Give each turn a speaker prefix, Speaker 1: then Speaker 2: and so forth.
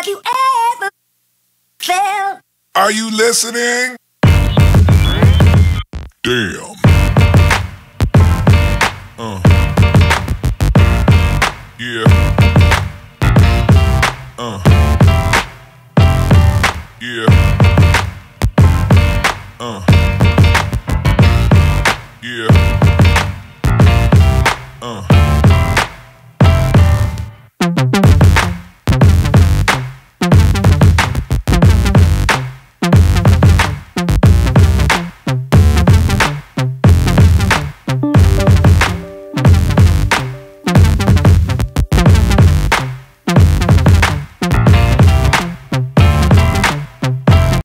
Speaker 1: Have you ever felt?
Speaker 2: Are you listening? Damn. Yeah. Yeah.